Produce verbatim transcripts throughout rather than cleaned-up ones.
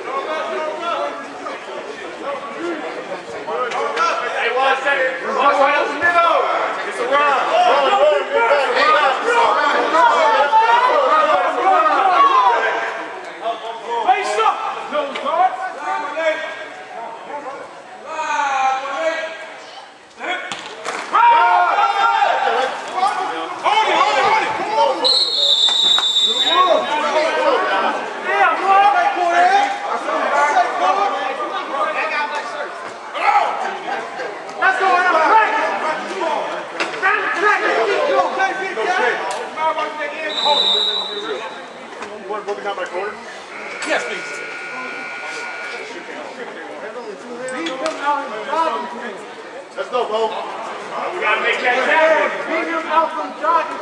Let's go, Bo. We gotta make that happen. Beat him out from jogging.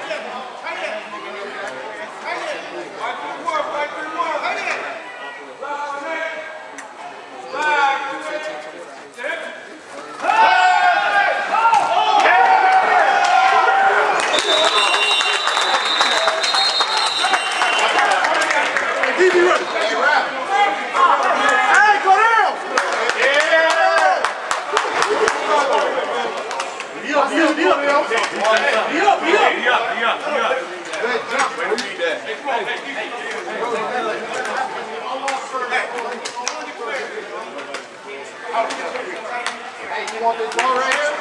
Hey, you want this ball right here?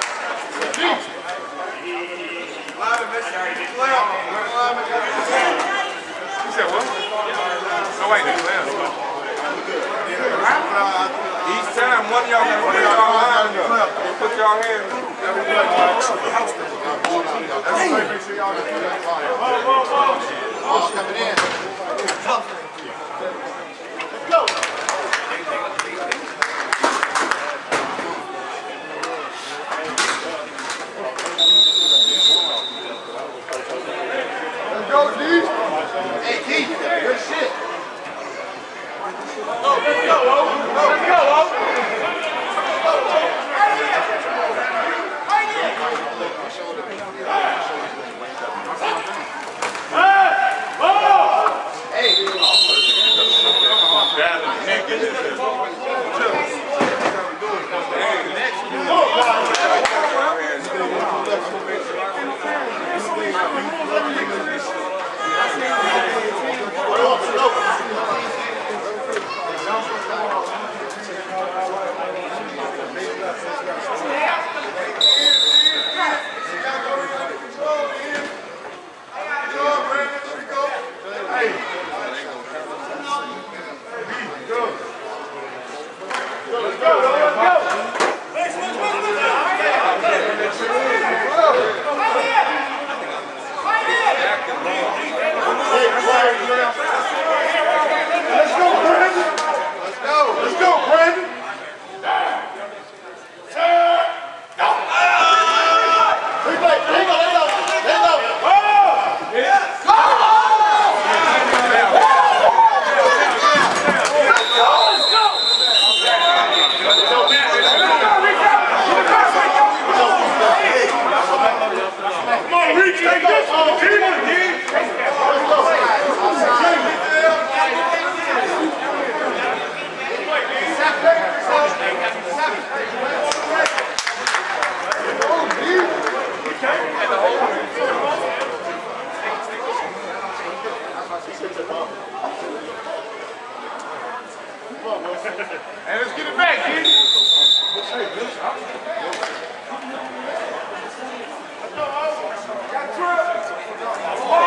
You said what? Oh, wait, that's left. Each time one of y'all got one of y'all line up. You put y'all hands. Make sure y'all get that fire. Ball's coming in. Let's go. Let's go, D. Hey, D, good shit. Go, let's go, O. Let's go, O. And let's get it back, kid. Let's go,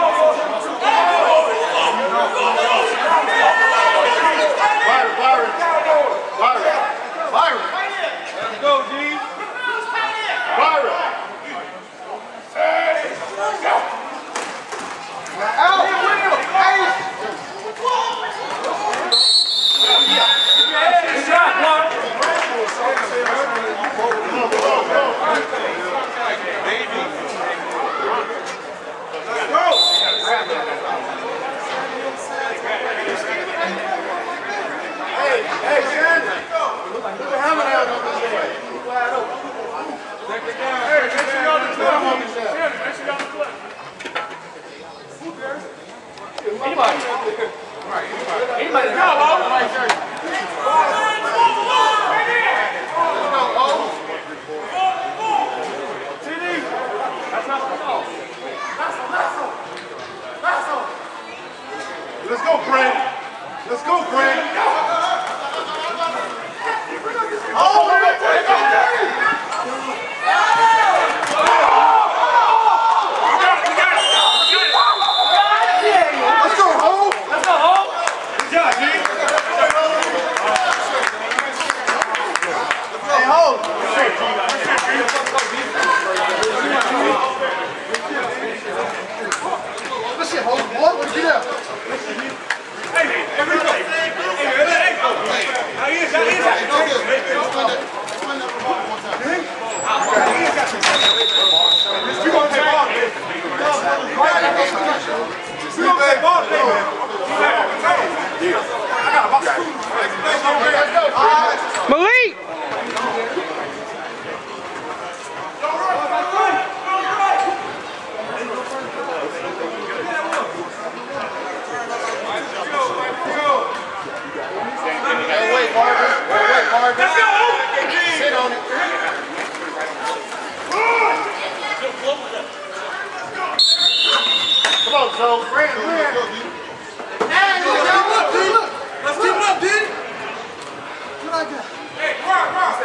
go, Brand, Brand. Hey, look, look, look. Let's keep it up, D. What I got? Hey, come on, come on.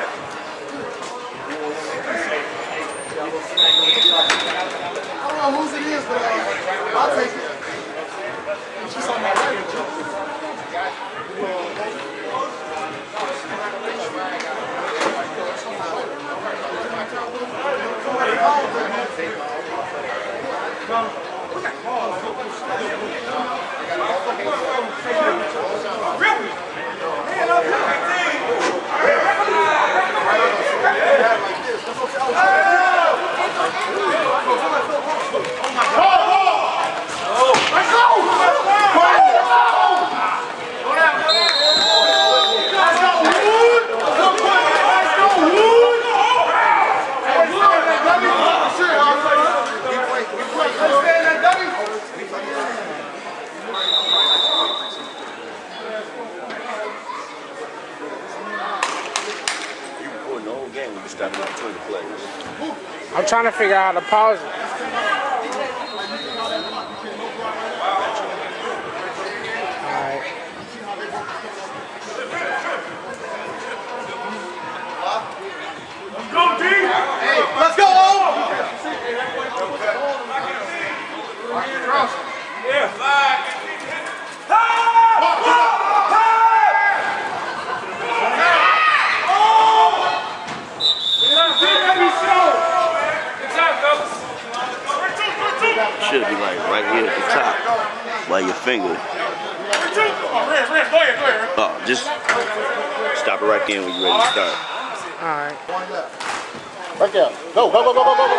I don't know whose it is, but uh, I'll take it. She's on my right. I'm trying to figure out how to pause it. Alright. Let's go, D! Hey, let's go, O! Yeah. Should be like right here at the top by your finger. Oh, just stop it right there when you're ready to start. Alright. Right there. Go, go, go, go, go, go.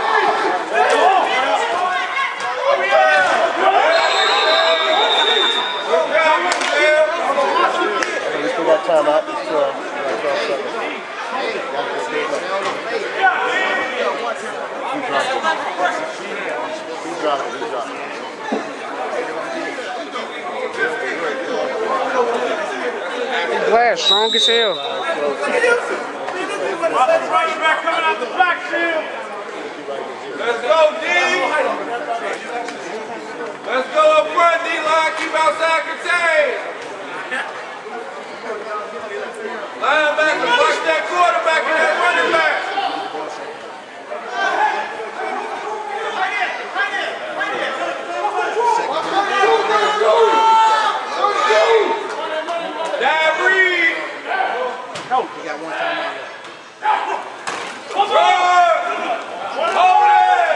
We still got time out. It's twelve. twelve seconds. He dropped it. He dropped it. Glass, strong as hell. Back coming out the backfield. Let's go, D. Let's go up front, D-line. Keep outside contain. Linebacker, watch that quarterback and that running back. Dad Reed. No, you got one time out. Hold it.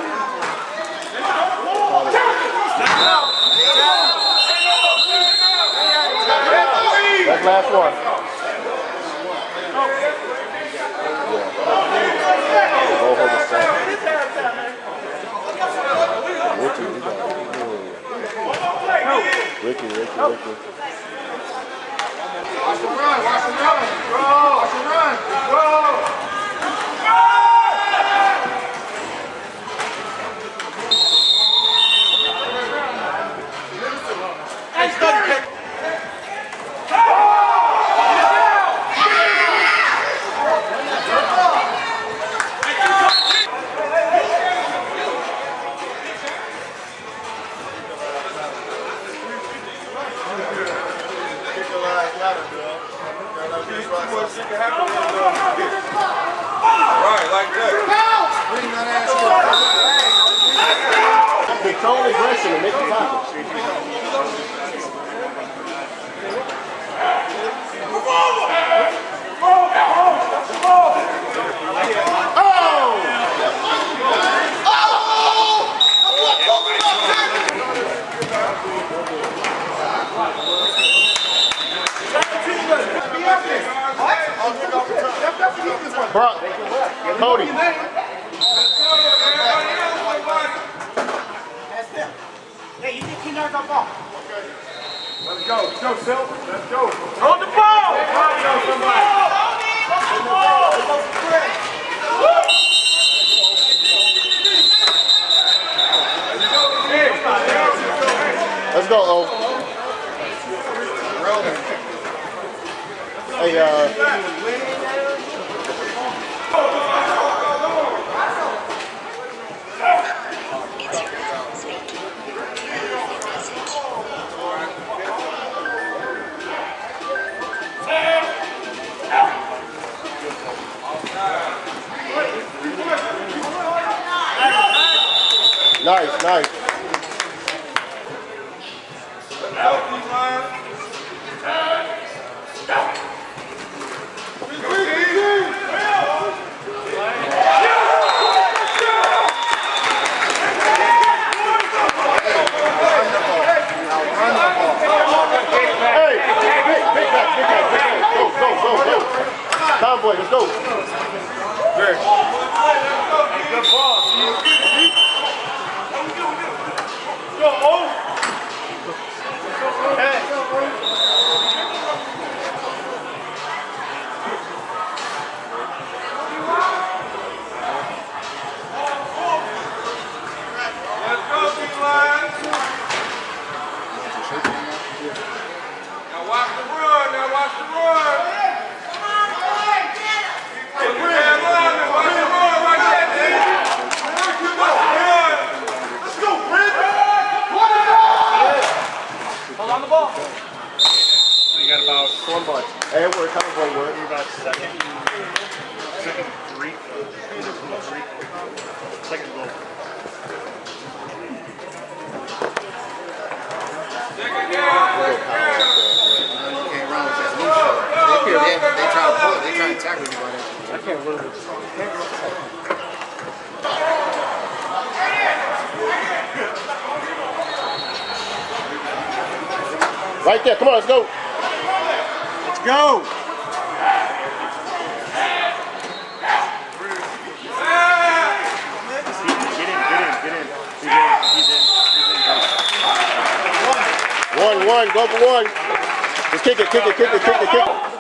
That's last one. Go hold the stand. Ricky, you got it. Ricky, Ricky, Ricky. Watch him run, watch him run. Go, watch him run. Go. Hey, study kick. Right, like that. Control aggression and make the tackle. Brock, Cody. Hey, you get Keener up ball. Let's go, let's go, Sil. Let's go. Hold the ball! Hold the ball! Let's go, O. Hey, uh. Nice, nice. Cowboys, let's go. Good. Good ball. Go, oh. Hey. Let's go, D-line. Now watch the run. Now watch the run. One bunch. Hey, it worked. Cowboy work. We're about second, second three, three, second goal. Second down, second down. You can't run with that loose. They, they, they try to pull it. They try to tackle you on it. I can't run with this. Right there. Come on, let's go. Let's go. Get in, get in, get in. He's in, he's in, he's in. One, one, go for one. Just kick it, kick it, kick it, kick it, kick it.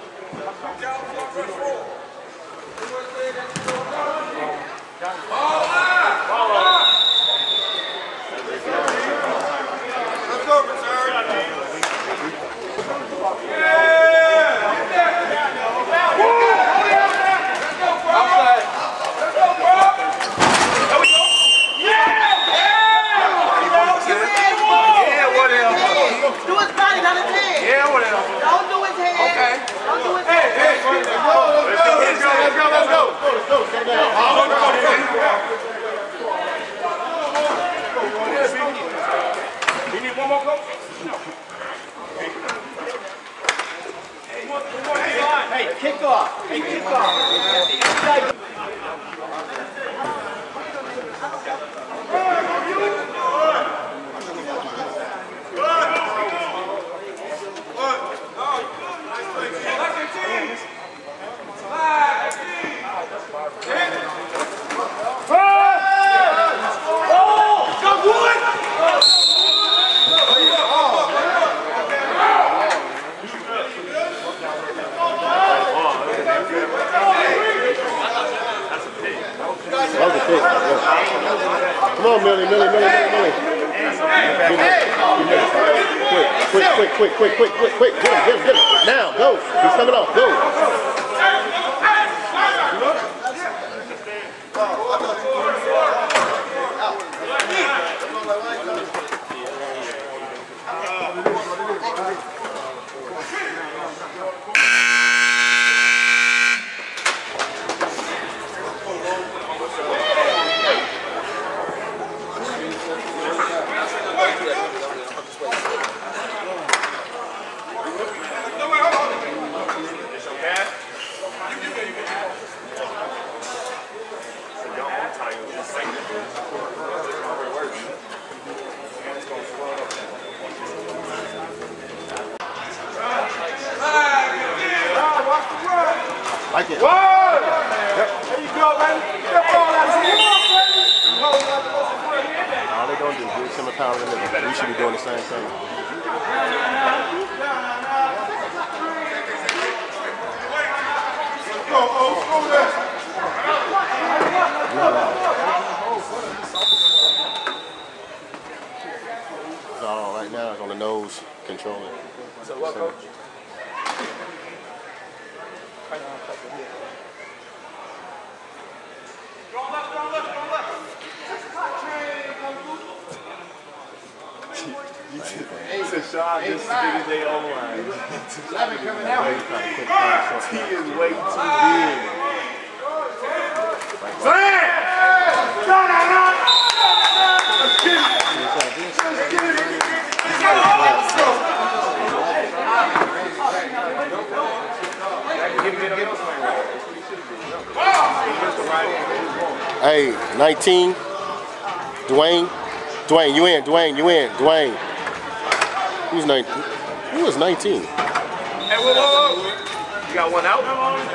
Hey, kick off. Hey, kick off. That was a pick. Yeah. Come on, Millie, Millie, Millie, Millie, Millie. Quick, quick, quick, quick, quick, quick, quick, quick. Get him, get him, get him. Now, go. He's coming off. Go. Like it. Whoa! Yep. There you go, baby. Get ball out of here. All they gonna do is give him a power in the We should be doing the same thing. Go, oh, go there. It's all right now. It's on the nose, controlling. So what, coach? It's a shot just to get his day online. eleven coming out. He is way too big. Slam! Hey, nineteen. Dwayne. Dwayne, you in. Dwayne, you in. Dwayne. Who's nineteen? Who is nineteen? Hey, whoa, whoa, whoa. You got one out?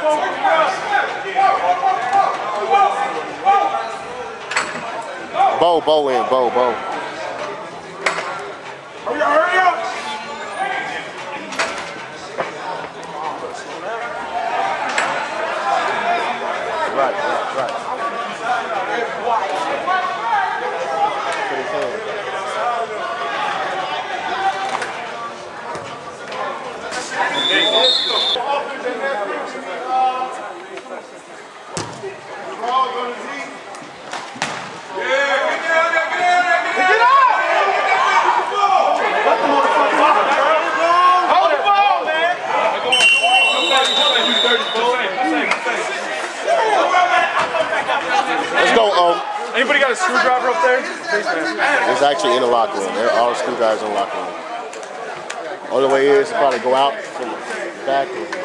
Bo, Bo in. Bo, Bo. Hurry up, hurry up. Right, right, right. Let's go, um. Anybody got a screwdriver up there? It's actually in the locker room. There are all the screwdrivers in the locker room. Only way is to probably go out from the back.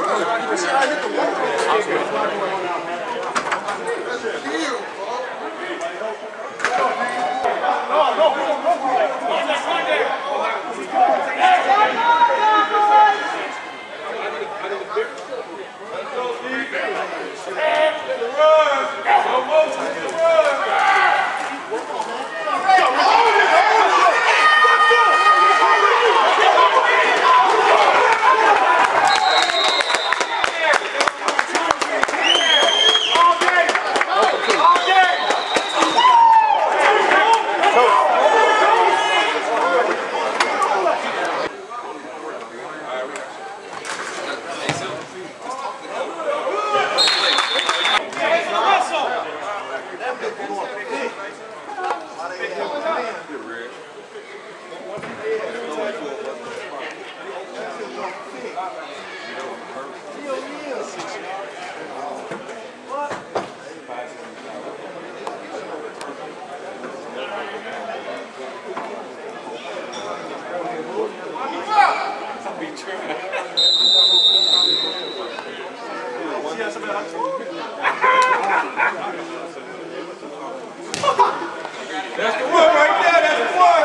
That's the one right there. That's the one.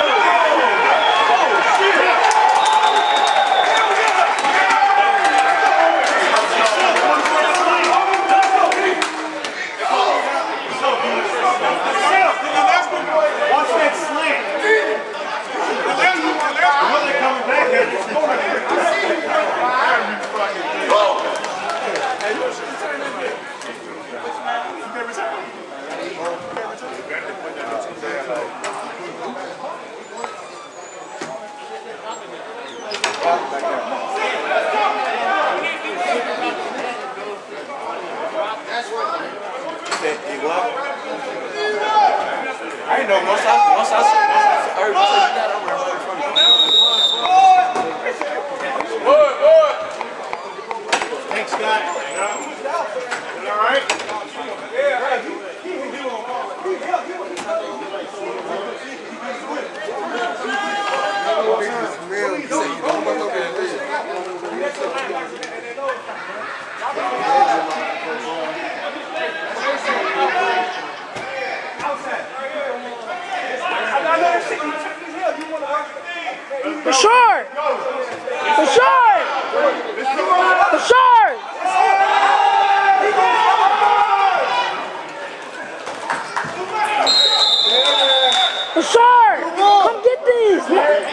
Watch that slant. Really coming back here. I didn't know once I once I once I heard once I got over there from Boy, boy. Thanks, Scott. All right? For sure! For sure! For sure! For sure! Come get these!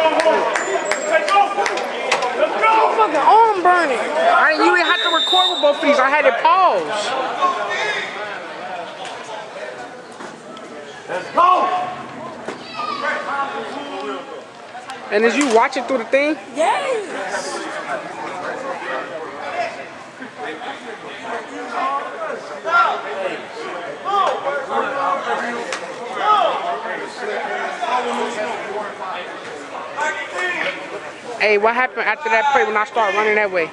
Fucking arm burning. I didn't even have to record with both of these. I had it paused. Let's go! And as you watch it through the thing? Yes. Hey, what happened after that play when I started running that way?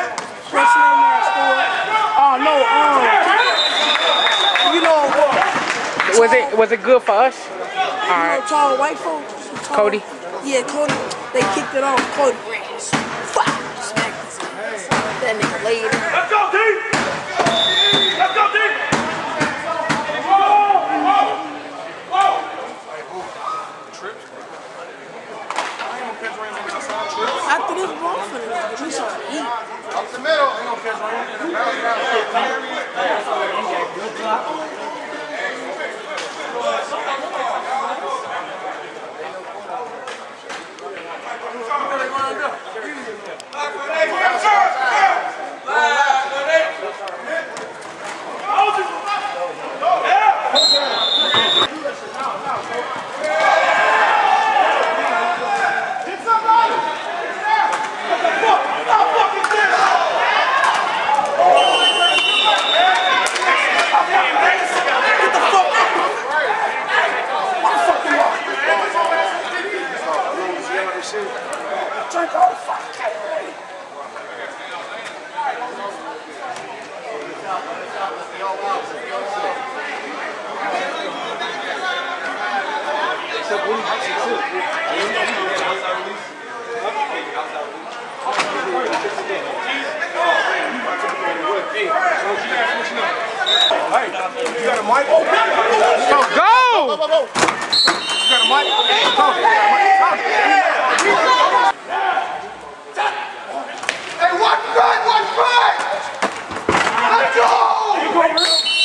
Oh no, um, you know what? Was it was it good for us? All You know, right, tall white folks. Tall, Cody. Yeah, Cody. They kicked it off. Cody ran. Fuck. Smacked his ass. That nigga laid him. Let's go, team! Let's go, team! Whoa! Whoa! Whoa! After this ball finish, we saw eat. Up the middle. Drink all the fuck. Hey, you got a mic? Go! Go, go, go. You got a mic? Talk. Talk. Hey, watch right, watch right. Let's go.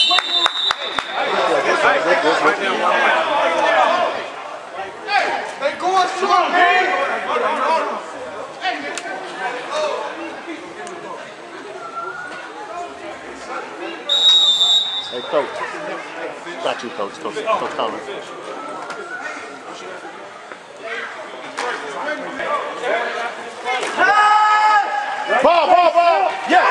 They going short, man. Hey, coach. Got you, coach. Coach, coach Collins. Ball, ball, ball. Yeah.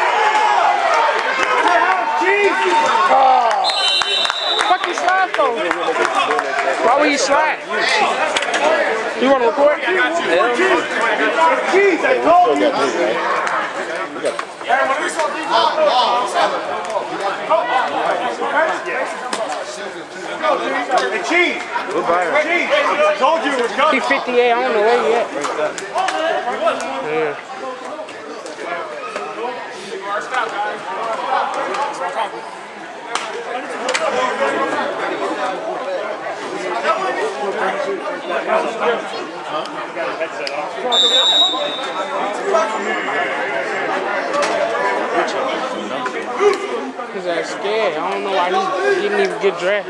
Fuck you slide for? Why would you slide? You want to record? Keys, I told you. Hey, Cheese. Cheese. I told you it was coming. He fifty-eight. I don't know where he at. Yeah. His ass scared. I don't know why he didn't even get dressed.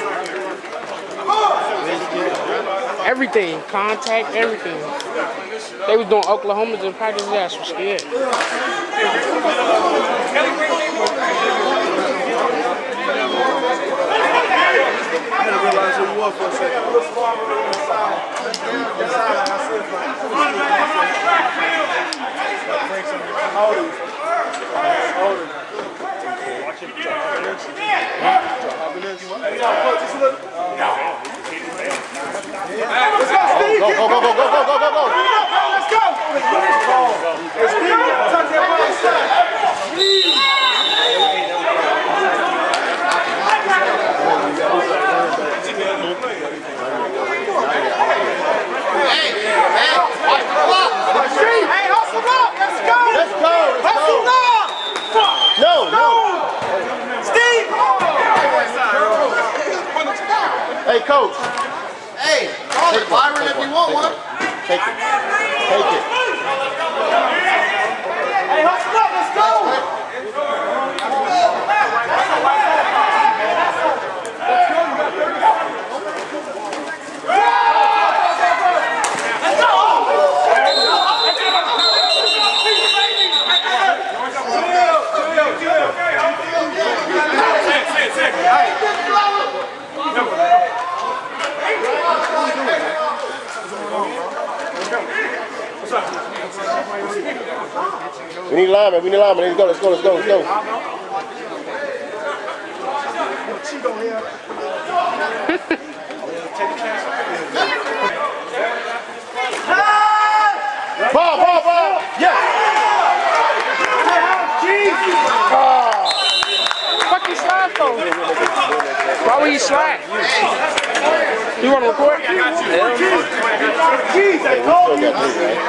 Everything, contact, everything. They was doing Oklahoma's in practice. His ass was scared. I didn't realize who you were for a second. How old are you? How old are you? Watch him drop happiness. Drop happiness. Just a little. Let's go, Steve. Go, go, go, go, go, go, go, go, go. Let's go. Let's go. Touch that ball. Hey, man, watch the clock. Hey, hustle up. Let's go. Let's go. Let's Hustle go. up. No, no. Steve. Hey, coach. Hey, call it Byron if you want one. Take it. Take it. Hey, hustle up. Let's go. Let's go. We need linemen. We need linemen. Let's go. Let's go. Let's go. Let's go. Ball, ball, ball. Yeah. Fuck you slide for? Why would you slide? You want to record? Jeez, I told you.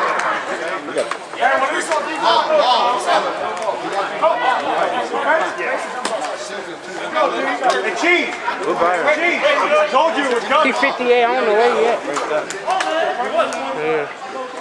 Hey, Cheese. Cheese. I told you it was coming. He fifty-eight. I don't know where he at. Yeah.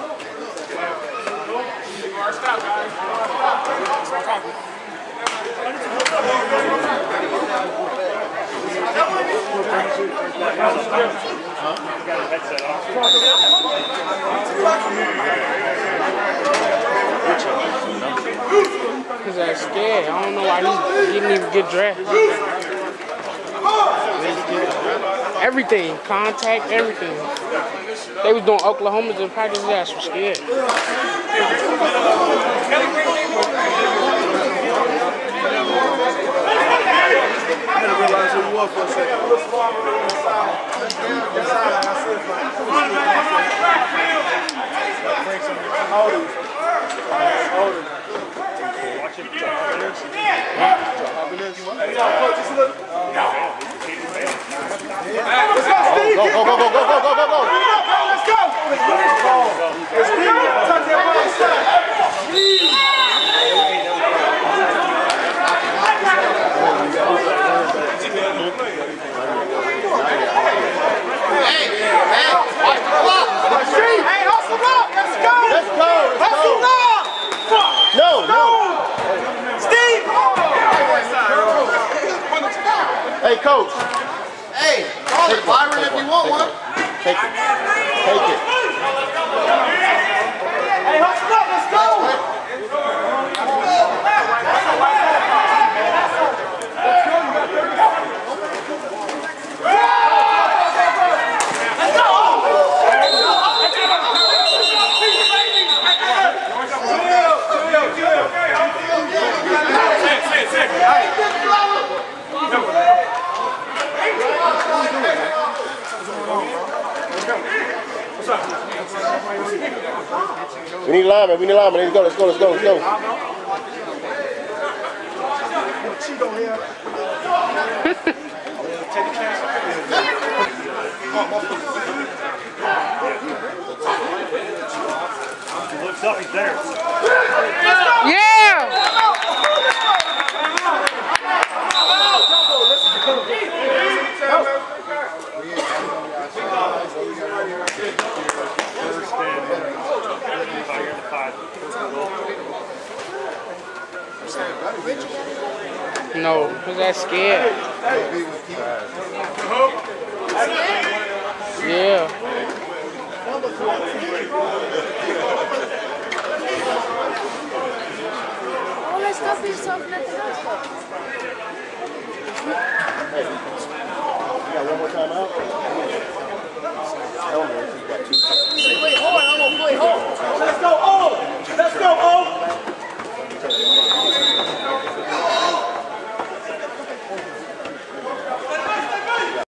Cause I'm scared. I don't know why he didn't even get dressed. Everything, contact, everything. They was doing Oklahoma's and practice. His ass was scared. I didn't realize who you were for a second. Go, go, go, go, go, go, go, go, go. Let's go. Let's go. Touch that right side. Hey, hustle up! Let's go! Let's go! Let's Hustle go! up! No, no! Steve! Hey, coach! Hey, call it Byron if you want one. Take it. Take it. Hey, hustle up! Let's go! We need linemen. We need linemen. Let's go. Let's go. Let's go. Let's go. He looks up, he's there. Yeah! No, because that's scared. Yeah. All that stuff is something at the house. You got one more time out? Play hard, I'm gonna play hard. Let's go, O! Let's go, O!